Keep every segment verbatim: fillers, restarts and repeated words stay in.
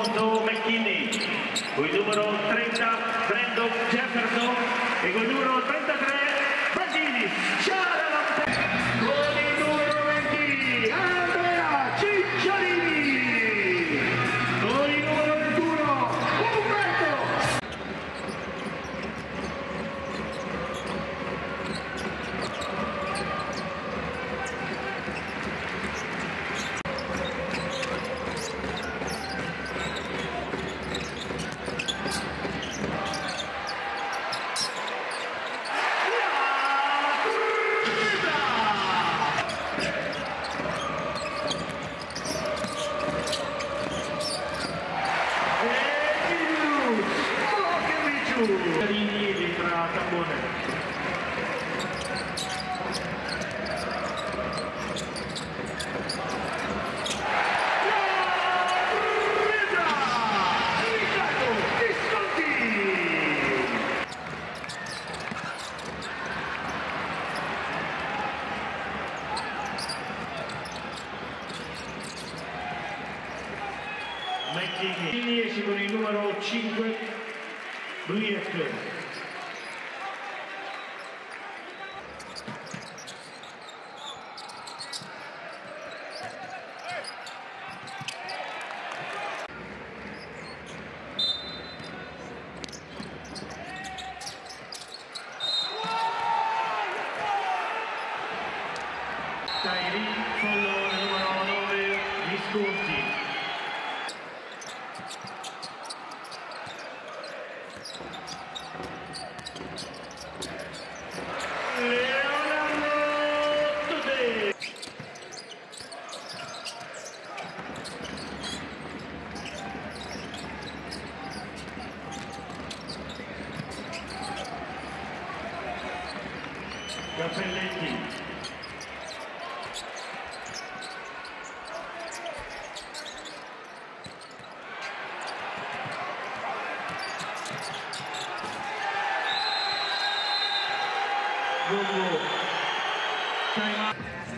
Alfonso McKinney, con il numero trenta Brandon Jefferson e con il numero trentatré Brandini Ciara, con il numero venti Andrea Cicciolini, con il numero ventuno Umberto. Carini tra Tambone. McKinney esce con il numero cinque Briek. Tairi, fallo numero nove, Visconti. Cappelletti. Gongo. Time out.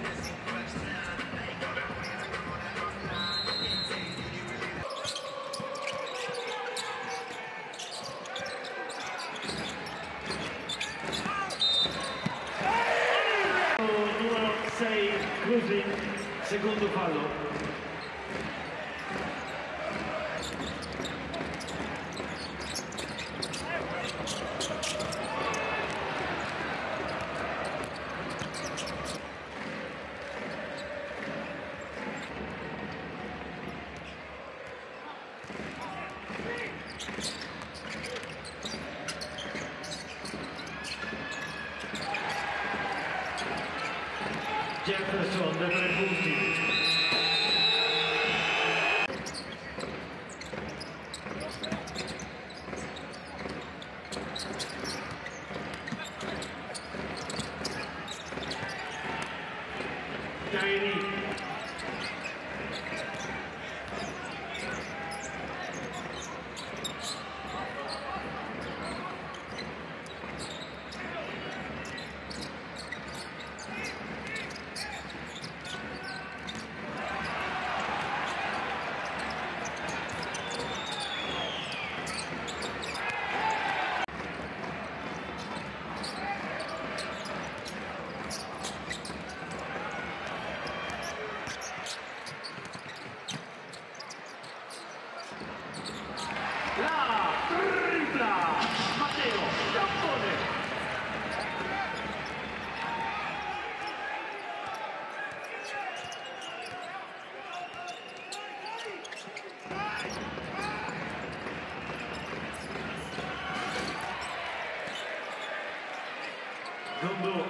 Numero sei, Crusi, secondo fallo. Jefferson da tre punti. Tairi. La tripla Matteo Tambone. Gongo.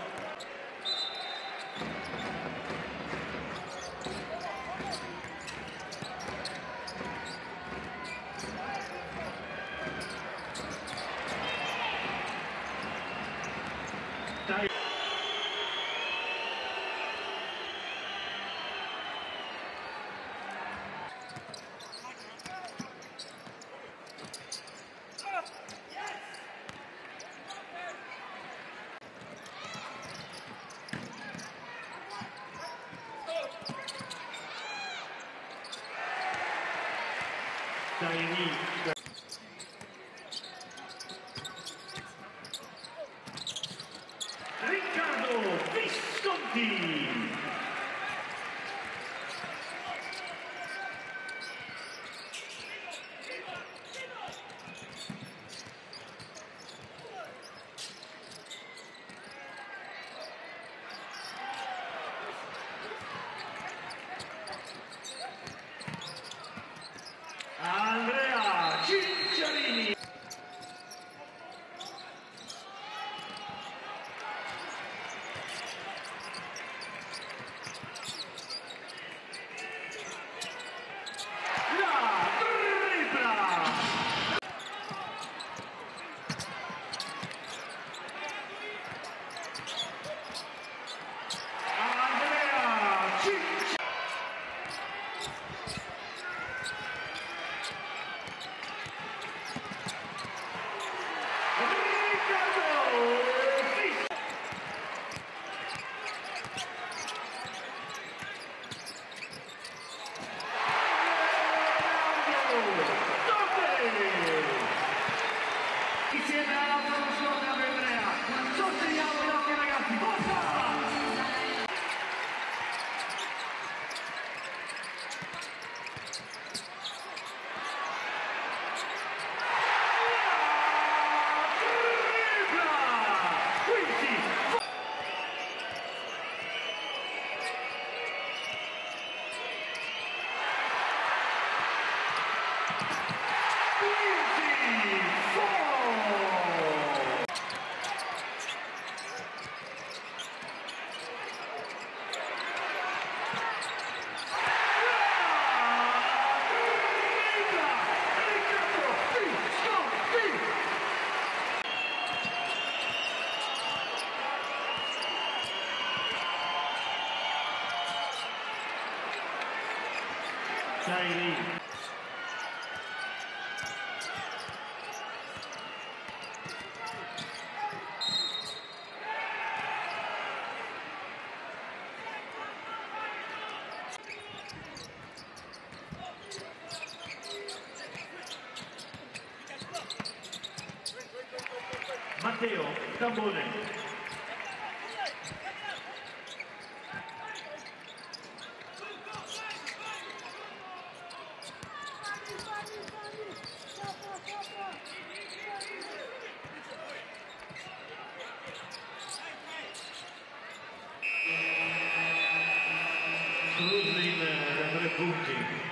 Dai. Taini. Riccardo Visconti. Andrea Cicciolini. La tripla. Andrea Cicciolini. Insieme alla promozione a Andrea, sosteniamo gli occhi ragazzi, forza! Taini. Matteo Tambone. Cruzin da tre punti.